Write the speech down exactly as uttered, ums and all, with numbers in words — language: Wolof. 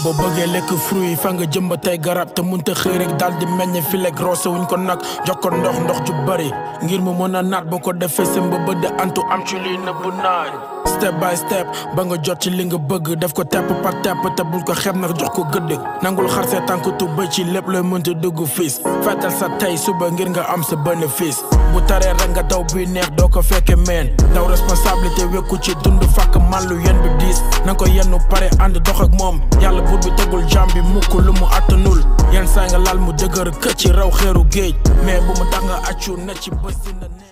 boo bëggee lekk fruit yi fa nga jëmba tey garab te munta xëy rek daal di meññ fi lekk roose wuñ ko nag jox ko ndox ndox ju bari ngir mu mën a naat boo ko defee sa mbëbë de antu am ci lii nëbb naaj step by step ba nga jot ci li nga bëgg def ko tepp par tepp te bul ko xeeb nag jox ko gëdd nangul xar see tànk tu bëj ci lépp looy mënta dugg fiis feetal sa tey suba ngir nga am sa bénéfice bu taree rek nga daw bi neex doo ko fekke meen daw responsabilité wekku ci dund fàkk màllu yen bi diis nanga ko yennu pare ànd dox ak moom yàlla buur bi tegul jàmm bi mukk lu mu attanul yenn saa nga laal mu dëgër këcc ci raw xeeru géej mais bu mu tax nga accu ne ci bës dina